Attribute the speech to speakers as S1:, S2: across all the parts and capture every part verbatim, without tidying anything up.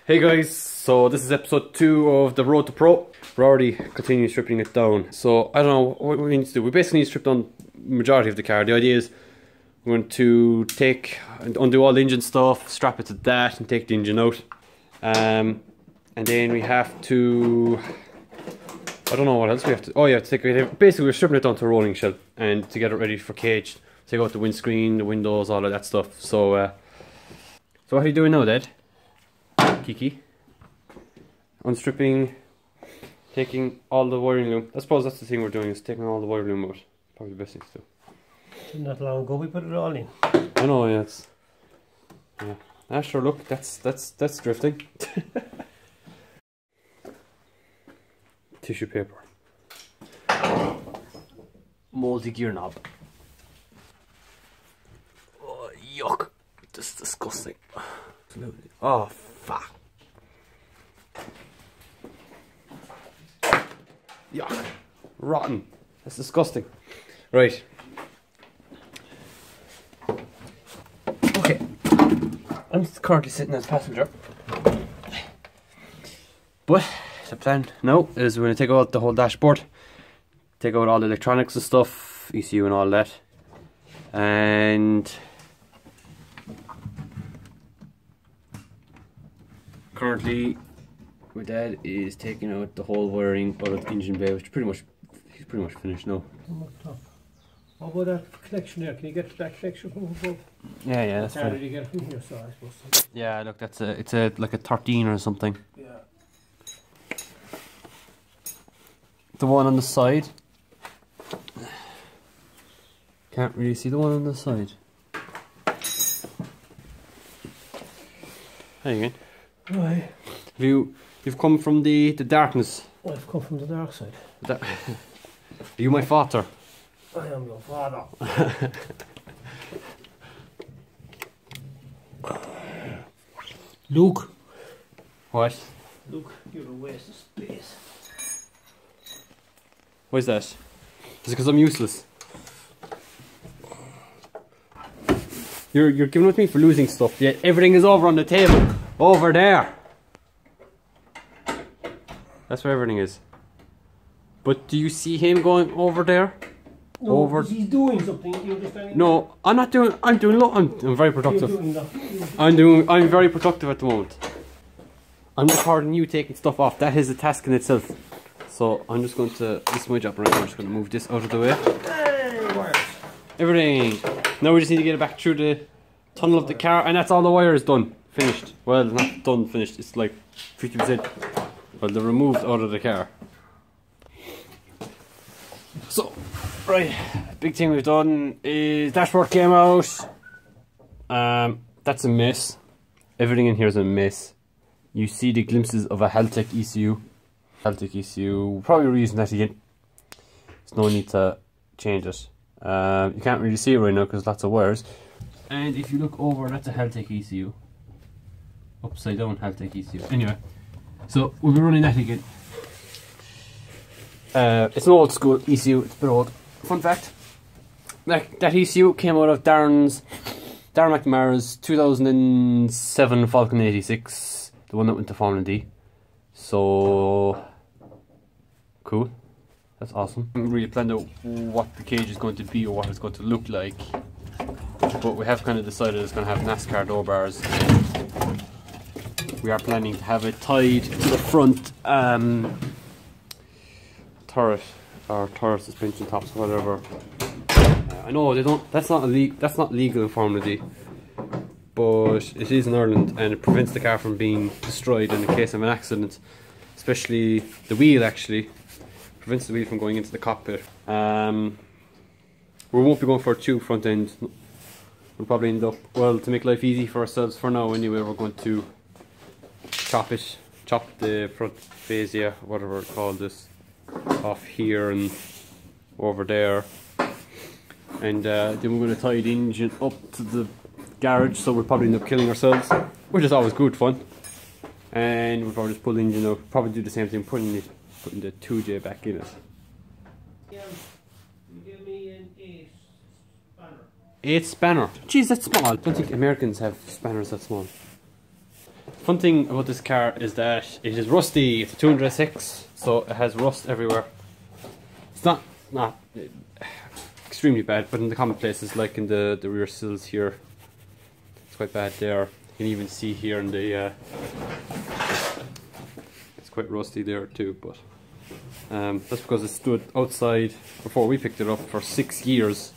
S1: Hey guys, so this is episode two of the Road to Pro. We're already continuing stripping it down. So I don't know what we need to do. We basically need to strip down the majority of the car. The idea is we're going to take and undo all the engine stuff, strap it to that and take the engine out. Um, and then we have to, I don't know what else we have to, oh yeah, to take it, basically we're stripping it down to a rolling shell and to get it ready for cage. Take out the windscreen, the windows, all of that stuff. So, uh, so what are you doing now, Dad? Kiki? Unstripping, taking all the wiring loom. I suppose that's the thing we're doing, is taking all the wiring loom out. Probably the best thing to do.
S2: Not long ago we put it all in.
S1: I know, yeah. It's, yeah. Ah, sure. Look, that's that's that's drifting. Tissue paper. Moldy gear knob. Oh, yuck! This is disgusting. Absolutely. Oh, fuck. Yuck. Rotten. That's disgusting. Right. Okay. I'm currently sitting as passenger. But the plan now is we're going to take out the whole dashboard. Take out all the electronics and stuff, E C U and all that. And currently my dad is taking out the whole wiring out of the engine bay, which pretty much he's pretty much finished now.
S2: What about that collection there? Can you get that collection from above?
S1: Yeah, yeah, that's
S2: How
S1: fine.
S2: did you get it from here, so I suppose so.
S1: Yeah, look, that's a it's a like a thirteen or something.
S2: Yeah.
S1: The one on the side. Can't really see the one on the side. There you go.
S2: Right.
S1: Have you you've come from the the darkness?
S2: Well, I've come from the dark side.
S1: That, are you my father?
S2: I am your father.
S1: Luke. What?
S2: Look, you're a waste of space.
S1: Why is that? Is it because I'm useless? You're you're giving with me for losing stuff. Yet everything is over on the table, over there. That's where everything is. But do you see him going over there?
S2: No,
S1: over.
S2: he's doing something. You're just standing
S1: No,
S2: there.
S1: I'm not doing. I'm doing. Lo I'm, I'm very
S2: You're
S1: productive.
S2: doing nothing.
S1: I'm doing. I'm very productive at the moment. I'm recording you taking stuff off. That is a task in itself. So I'm just going to. This is my job right now. I'm just going to move this out of the way.
S2: Hey, wires.
S1: Everything. Now we just need to get it back through the tunnel of the car, and that's all the wires done. Finished. Well, not done. Finished. It's like fifty percent. Well, they're removed out of the car. So, right, big thing we've done is dashboard came out. Um, that's a mess. Everything in here is a mess. You see the glimpses of a Haltech E C U. Haltech E C U, probably reusing that again. There's no need to change it. Um, you can't really see it right now because lots of wires. And if you look over, that's a Haltech E C U. Upside down Haltech E C U. Anyway, so we'll be running that again. Uh, it's an old school E C U, it's a bit old. Fun fact, that, that E C U came out of Darren's, Darren McNamara's two thousand seven Falcon eighty-six, the one that went to Formula D. So, cool, that's awesome. I haven't really planned out what the cage is going to be or what it's going to look like, but we have kind of decided it's going to have NASCAR door bars. We are planning to have it tied to the front um, turret or turret suspension tops, whatever. Uh, I know they don't. That's not illegal. That's not legal in Formula D, but it is in Ireland, and it prevents the car from being destroyed in the case of an accident. Especially the wheel, actually prevents the wheel from going into the cockpit. Um, we won't be going for a tube front end. We'll probably end up, well, to make life easy for ourselves for now anyway, we're going to chop it, chop the front fascia, whatever it's called, this off here and over there, and uh, then we're going to tie the engine up to the garage, so we'll probably end up killing ourselves, which is always good fun. And we'll probably just pull the engine out, probably do the same thing, putting the, putting the two J back in it.
S2: Yeah, you give me an eight spanner.
S1: Eight spanner. Jeez, that's small. I don't think Americans have spanners that small. fun thing about this car is that it is rusty. It's a two hundred S X, so it has rust everywhere. It's not not extremely bad, but in the common places, like in the the rear sills here, it's quite bad there. You can even see here in the uh, it's quite rusty there too. But um, that's because it stood outside before we picked it up for six years.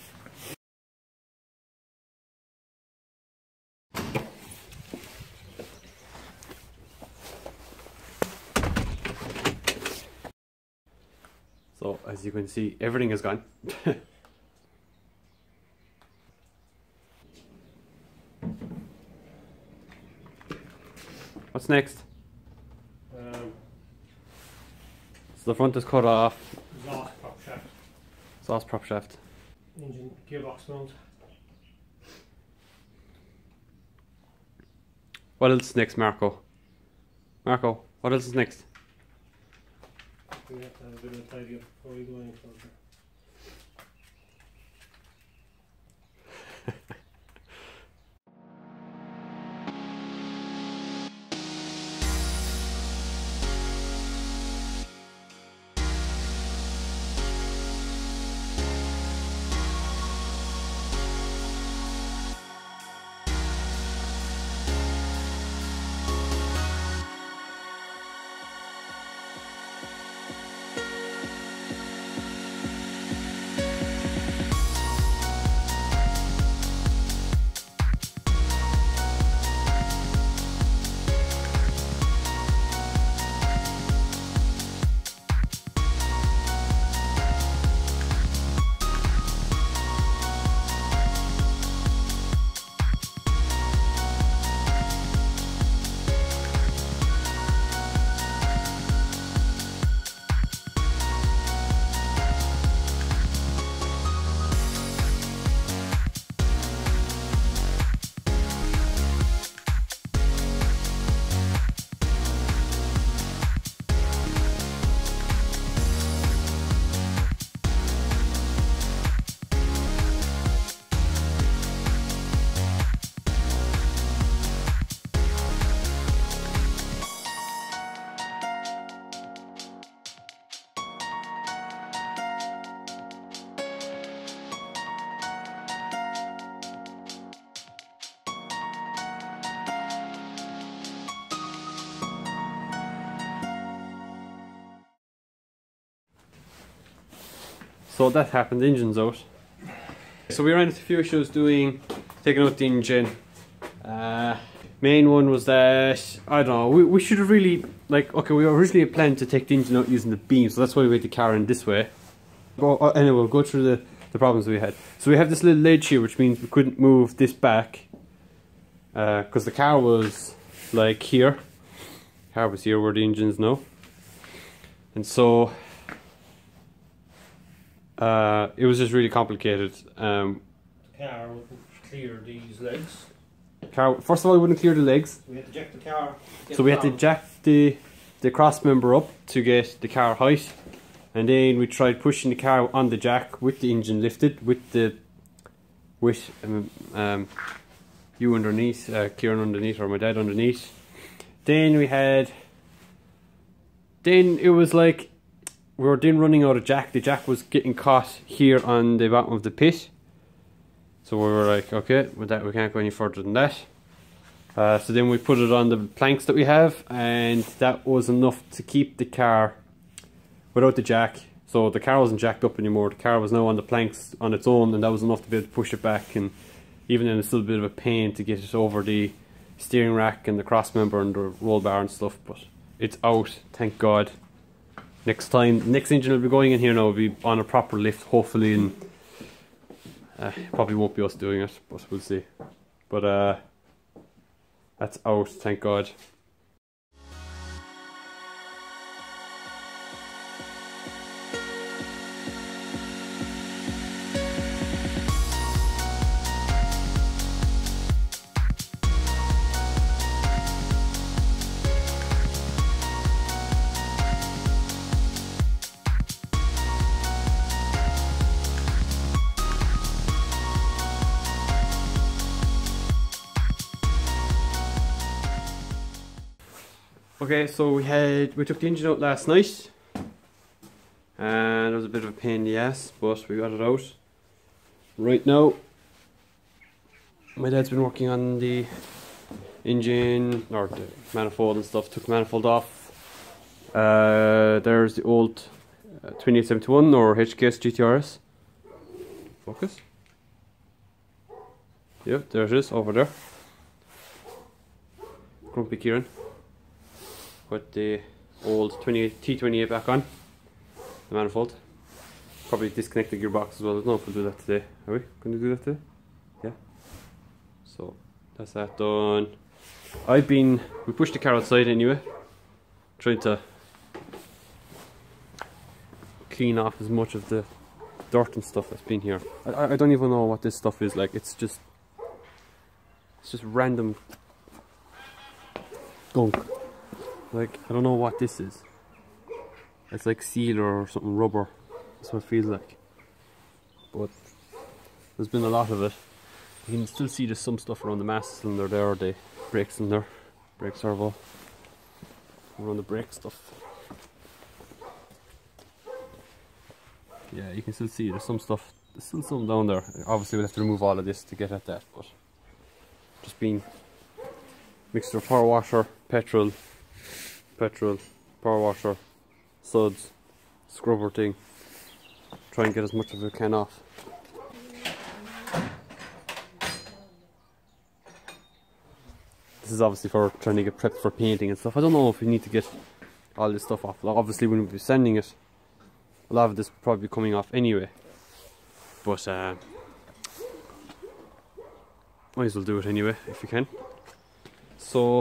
S1: So as you can see, everything is gone. What's next?
S2: Um,
S1: So the front is cut off.
S2: exhaust prop shaft,
S1: Exhaust prop shaft.
S2: engine gearbox mount.
S1: What else is next, Marco? Marco, what else is next?
S2: We have to have a bit of a tidy up before we go any further.
S1: So that happened, the engine's out. So we ran into a few issues doing, taking out the engine. Uh, main one was that, I don't know, we, we should have really, like, okay, we originally had planned to take the engine out using the beam, so that's why we made the car in this way. Go, uh, anyway, we'll go through the, the problems we had. So we have this little ledge here, which means we couldn't move this back, because uh, the car was, like, here. The car was here where the engine's now. And so, Uh, it was just really complicated. Um,
S2: The car wouldn't clear these legs.
S1: car, first of all, we wouldn't clear the legs,
S2: We had to jack the car.
S1: so we had to
S2: down.
S1: jack the the cross member up to get the car height, and then we tried pushing the car on the jack with the engine lifted, with the with um, um, you underneath, uh, Kieran underneath, or my dad underneath. Then we had. Then it was like. We were then running out of jack. The jack was getting caught here on the bottom of the pit. So we were like, okay, with that we can't go any further than that. Uh, so then we put it on the planks that we have, and that was enough to keep the car without the jack. So the car wasn't jacked up anymore. The car was now on the planks on its own, and that was enough to be able to push it back. And even then, it's still a bit of a pain to get it over the steering rack and the cross member and the roll bar and stuff. But it's out, thank God. Next time, next engine will be going in here now, will be on a proper lift, hopefully, and uh, probably won't be us doing it, but we'll see. But uh, that's out, thank God. Okay, so we had we took the engine out last night, and it was a bit of a pain in the ass, but we got it out. Right now, my dad's been working on the engine or the manifold and stuff. Took the manifold off. Uh, there's the old uh, twenty-eight seventy-one or H K S G T R S. Focus. Yep, there it is over there. Grumpy Kieran. Put the old T twenty-eight back on the manifold. Probably disconnect the gearbox as well. I don't know if we'll do that today. Are we going to do that today? Yeah. So that's that done. I've been, we pushed the car outside anyway, trying to clean off as much of the dirt and stuff that's been here. I, I don't even know what this stuff is like. It's just, it's just random gunk. Like, I don't know what this is. It's like sealer or something, rubber. That's what it feels like. But there's been a lot of it. You can still see there's some stuff around the master cylinder there, the brake cylinder, brake servo, around the brake stuff. Yeah, you can still see there's some stuff, there's still some down there. Obviously we'll have to remove all of this to get at that, but just being mixture of power washer, petrol, petrol, power washer, suds, scrubber thing. Try and get as much of it can off. This is obviously for trying to get prepped for painting and stuff. I don't know if we need to get all this stuff off. Like, obviously when we'll be sanding it, a lot of this will probably be coming off anyway. But uh, might as well do it anyway if you can. So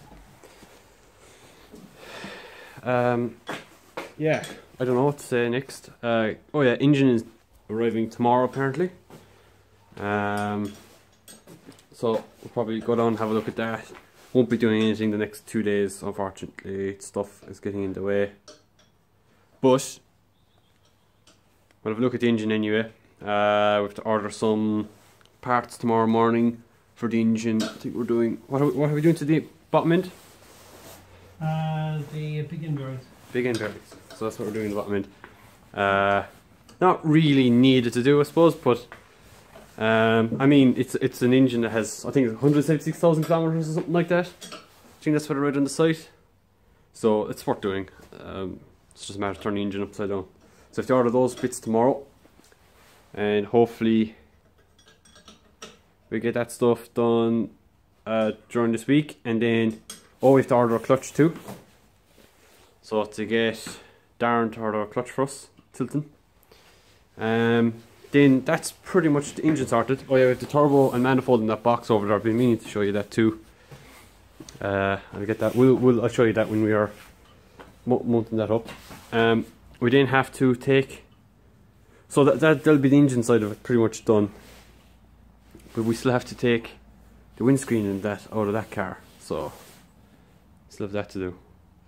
S1: um, yeah, I don't know what to say next. Uh, oh yeah, engine is arriving tomorrow apparently. Um, so we'll probably go down and have a look at that. Won't be doing anything the next two days, unfortunately. Stuff is getting in the way. But we'll have a look at the engine anyway. Uh, we have to order some parts tomorrow morning for the engine. I think we're doing, what are we, what are we doing to the bottom end?
S2: Uh, the big end bearings.
S1: Big end bearings. So that's what we're doing in the bottom end. Uh, not really needed to do, I suppose, but um, I mean, it's it's an engine that has, I think, one hundred seventy-six thousand kilometers or something like that. I think that's what I read on the site. So it's worth doing. Um, it's just a matter of turning the engine upside down. So if you order those bits tomorrow, and hopefully we get that stuff done uh, during this week, and then oh, we have to order a clutch too. So to get Darren to order a clutch for us, Tilton. Um, then that's pretty much the engine sorted. Oh yeah, we have the turbo and manifold in that box over there. I've been meaning to show you that too. Uh, I'll get that. We'll, we'll I'll show you that when we are mounting that up. Um, we then have to take. So that that that'll be the engine side of it, pretty much done. But we still have to take the windscreen and that out of that car. So still have that to do.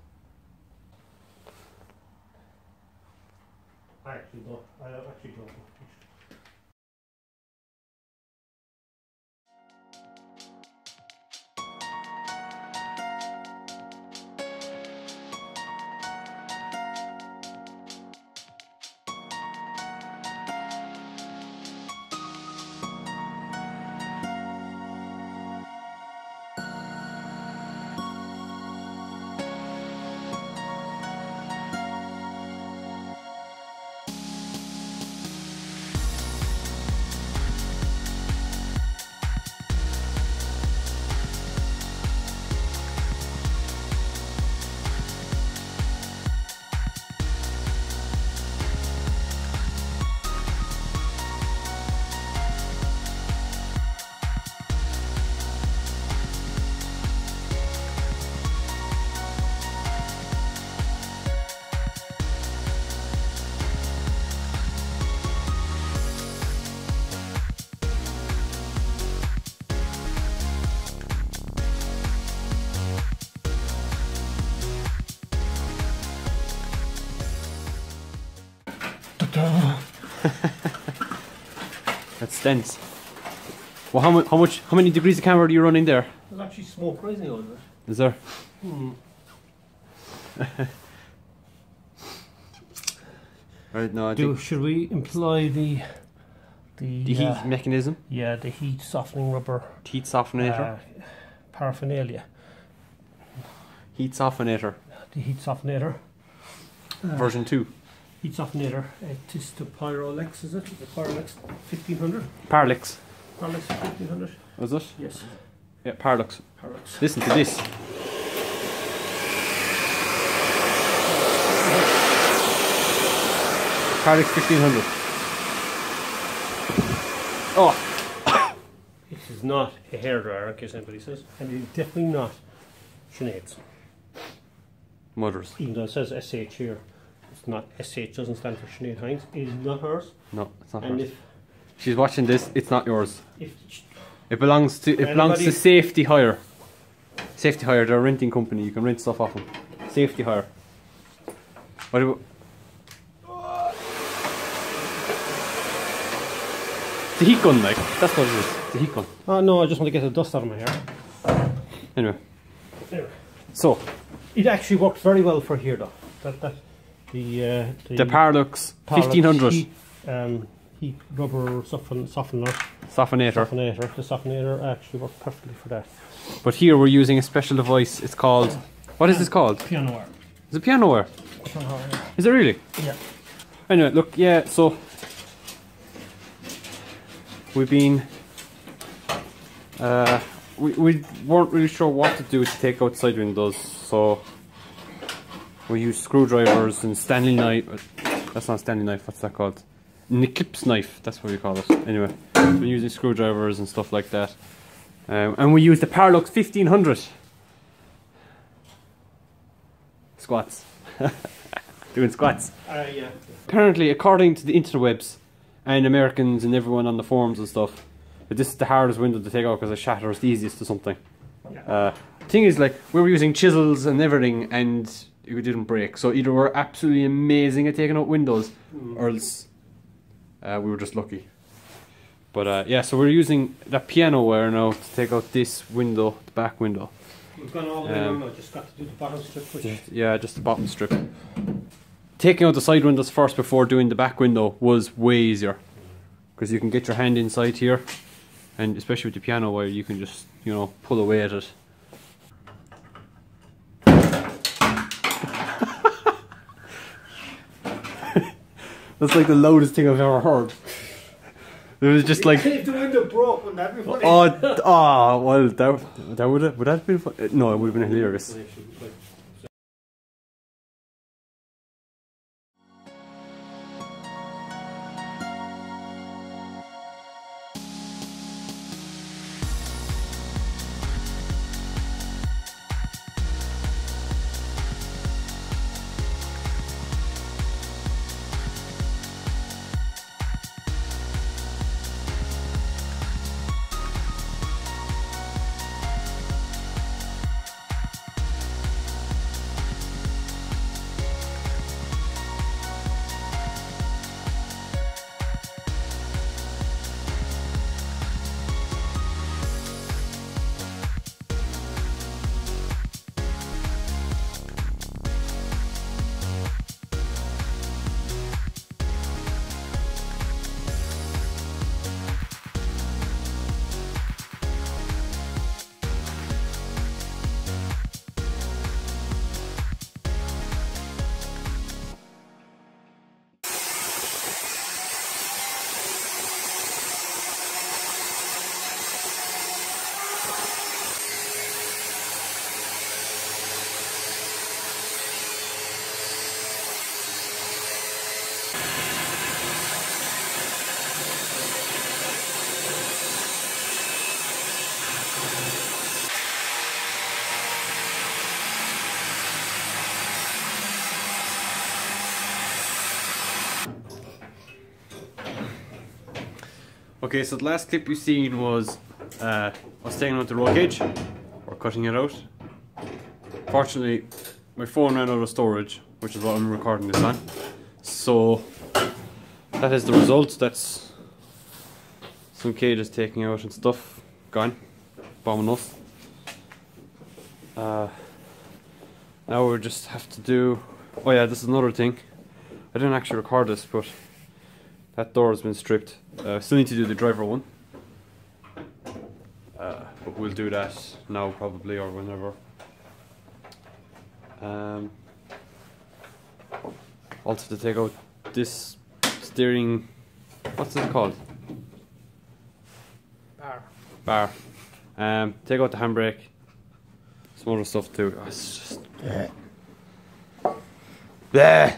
S2: I actually don't. I actually don't.
S1: That's dense. Well, how much? How much? How many degrees of camera are you running there?
S2: There's actually smoke rising on it.
S1: Is there?
S2: Hmm.
S1: Right, no, I
S2: Do,
S1: think
S2: should we employ the the,
S1: the heat
S2: uh,
S1: mechanism,
S2: yeah, the heat softening rubber
S1: heat softenator,
S2: uh, paraphernalia,
S1: heat softenator,
S2: the heat softenator, uh,
S1: version two,
S2: heat softenator. It is the Pyrolex, is it? The Pyrolex fifteen hundred.
S1: Parlix.
S2: Pyrolex fifteen hundred.
S1: Was it?
S2: Yes.
S1: Yeah, Parlux.
S2: Pyrolex.
S1: Listen to this. Parlix fifteen hundred. Oh!
S2: This is not a hairdryer, in case anybody says, and it is definitely not Sinead's.
S1: Mother's.
S2: Even though it says S H here, it's not. S H doesn't stand for Sinead Hines. It is not hers.
S1: No, it's not
S2: And
S1: hers.
S2: if
S1: She's watching this, it's not yours.
S2: if
S1: It belongs to it belongs to
S2: Anybody-
S1: Safety Hire. Safety Hire, they're a renting company, you can rent stuff off them. Safety Hire. What about the heat gun, like that's what it is. The heat gun.
S2: oh no, I just want to get the dust out of my hair.
S1: Anyway.
S2: Anyway,
S1: So
S2: it actually worked very well for here, though. That that the uh,
S1: the Parlux
S2: Parlux
S1: fifteen hundred
S2: heat, um, heat rubber soften, softener,
S1: softenator.
S2: softenator. The softenator actually worked perfectly for that.
S1: But here we're using a special device. It's called, what is this called?
S2: Piano wire.
S1: Is it piano wire?
S2: Piano wire.
S1: Is it really?
S2: Yeah.
S1: Anyway, look, yeah, so we've been, uh, we, we weren't really sure what to do to take out side windows, so we used screwdrivers and Stanley knife. That's not Stanley knife, what's that called? An eclipse knife, that's what we call it. Anyway, we're using screwdrivers and stuff like that. Um, and we used the Parlux fifteen hundred. Squats. Doing squats.
S2: Uh, yeah.
S1: Apparently, according to the interwebs and Americans and everyone on the forums and stuff, that this is the hardest window to take out because it shatters the easiest to something.
S2: Yeah.
S1: Uh, thing is, like, we were using chisels and everything and it didn't break. So either we're absolutely amazing at taking out windows
S2: Mm.
S1: or else uh, we were just lucky. But uh, yeah, so we're using that piano wire now to take out this window, the back window.
S2: We've gone all the way
S1: Um,
S2: around now. Just got to do the bottom strip, which
S1: Yeah, just the bottom strip. Taking out the side windows first before doing the back window was way easier. Because you can get your hand inside here, and especially with the piano wire, you can just, you know, pull away at it. That's like the loudest thing I've ever heard. It was just like,
S2: if the window broke, wouldn't that be funny?
S1: oh, d- oh, well, that, that would have, would that have been fun? No, it would have been hilarious. Okay, so the last clip you seen was uh, us taking out the roll cage, or cutting it out. Fortunately, my phone ran out of storage, which is what I'm recording this on. So that is the result. That's some cages taking out and stuff gone, bombing us. Uh, Now we just have to do, oh yeah, this is another thing. I didn't actually record this, but that door has been stripped. Uh, still need to do the driver one. Uh, but we'll do that now probably, or whenever. Um, also to take out this steering, what's it called?
S2: Bar.
S1: Bar. Um, take out the handbrake. Some other stuff too. Oh, it's just... Yeah. Yeah.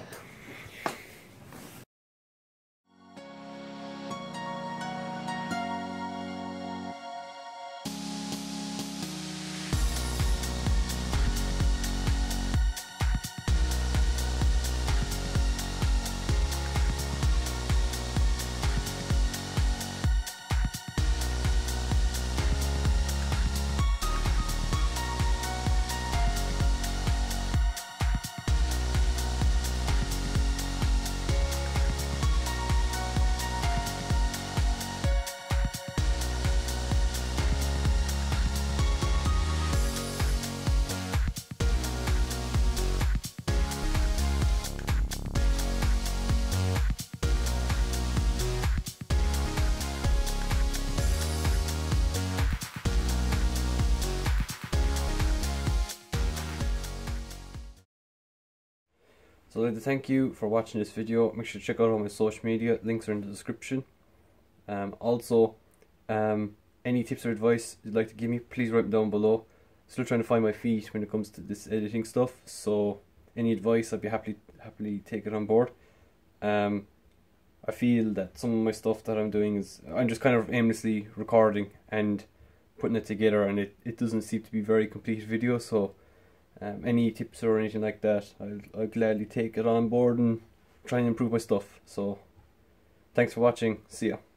S1: So I'd like to thank you for watching this video. Make sure to check out all my social media, links are in the description. Um, also, um, any tips or advice you'd like to give me, please write them down below. Still trying to find my feet when it comes to this editing stuff, so any advice I'd be happily happily take it on board. Um, I feel that some of my stuff that I'm doing is, I'm just kind of aimlessly recording and putting it together, and it, it doesn't seem to be very complete video, so Um, any tips or anything like that, I'll, I'll gladly take it on board and try and improve my stuff. So, thanks for watching. See ya.